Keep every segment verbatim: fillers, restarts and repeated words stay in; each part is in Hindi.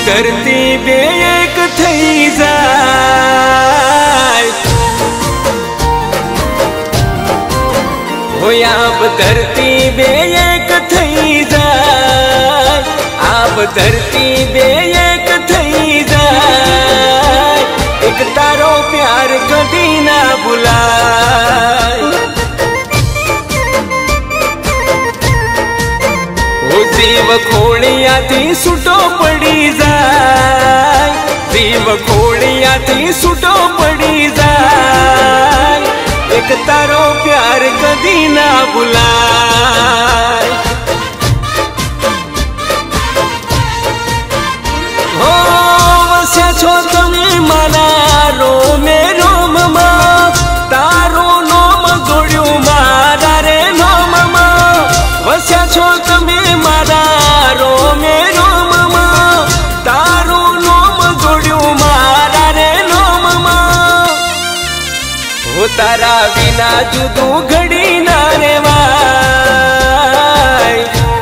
धरती बे एक थई जाय हो आप धरती बे एक थई जाय आप धरती बे एक थई जाय एक तारो प्यार कदी ना भुलाय हो जीव खोलिया थी सुटो पड़ी जाय जीव खोलिया थी सुटो पड़ी जाय एक तारो प्यार कदी ना भुलाय हो वस्या छो तमे मारा रोमे रोम मां तारो नोम जोड्यो मारा रे नोम मां वस्या छो तमे मारा रोमे रोम मां तारो नोम जोड्यो मारा रे नोम मां हो तारा विना जुदू घड़ी ना रेवाय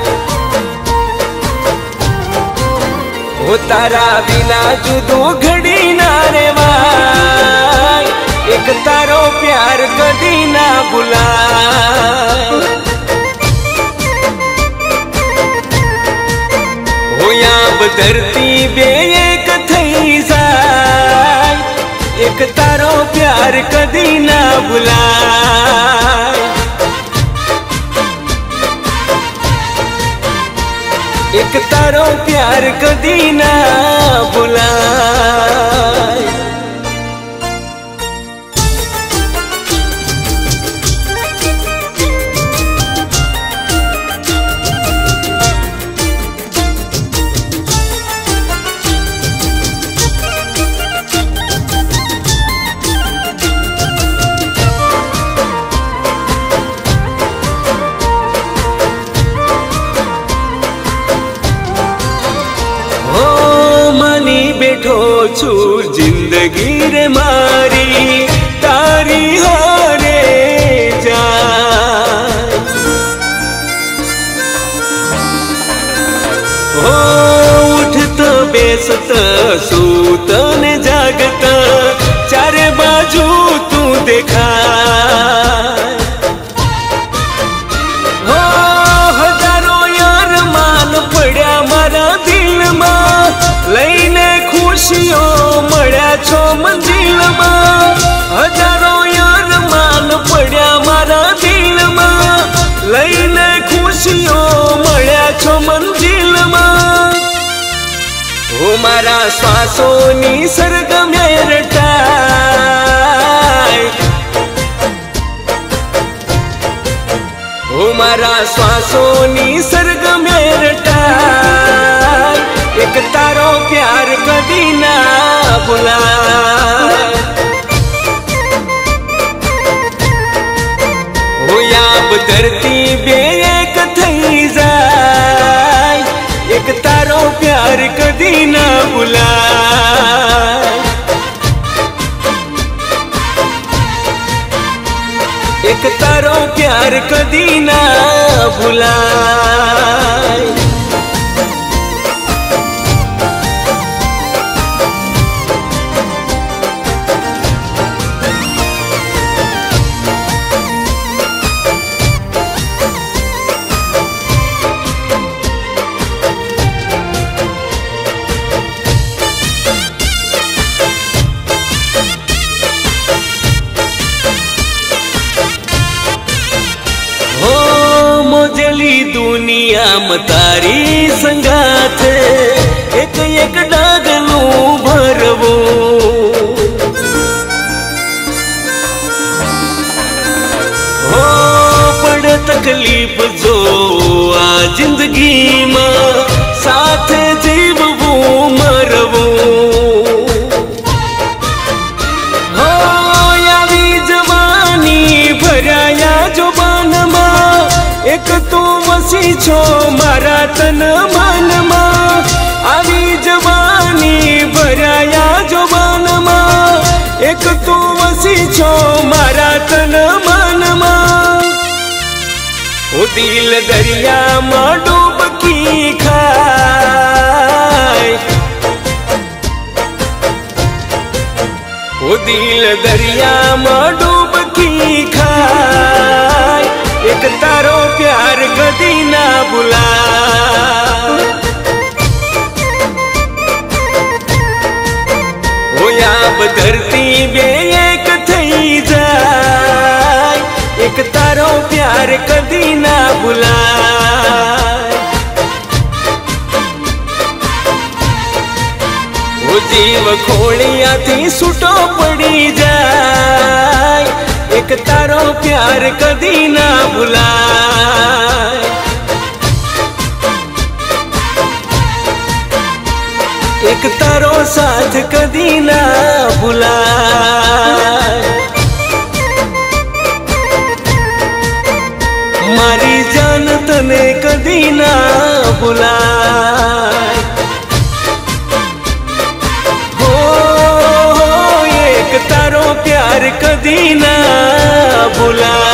हो तारा बिना जुदू घड़ी ना रेवाय एक तारो प्यार कदी ना भुलाय हो आप धरती बे एक थई जाय एक तारो प्यार कदी ना भुलाय एक तारो प्यार कदी ना भुलाय बैठो छू जिंदगी रे मारी तारी हारे जाय हो उठत बेसत सूत ने जागत चारे बाजू तू देखा हो हजारों यार मान पड़ा मारा दिल में लईने खुशियों मळ्या छो मंजिल में हजारों यार मान पड़ा मारा दिल में लईने खुशियों मळ्या छो मंजिल में हो मारा श्वासों नी सरगमे रटाय हो मारा श्वासों नी सरगमे रटाय एक तारो प्यार कदी ना भुलाय हो आप धरती बे एक थई जाय एक तारो प्यार कदी ना भुलाय एक तारो प्यार कदी ना भुलाय दुनिया मतारी संगाथ एक एक डागलू भरवो हो पड़ तकलीफ जो आ जिंदगी में साथ जीववू मरवू हो यावी जवानी भराया जो बान मां एक तू वसी छो मारा तन मन मां आवी जवानी भराया जो बान मां एक तू वसी छो मारा तन मन मां ओ दिल दरिया मां डूबकी खाए ओ दिल दरिया में डूबकी खाए, एक तारो प्यार कदी ना भुलाए। ओ अब धरती बे एक थई जाए, एक तारो प्यार कदी ना भुलाए। ओ जीव खोलिया थी छूटो पड़ी जाए, एक तारो प्यार कदी ना भुलाए। एक तारो साथ कदी ना भुलाए। मारी जान तने कदी ना भुलाए। हो, हो एक तारो प्यार कदी ना भुलाए।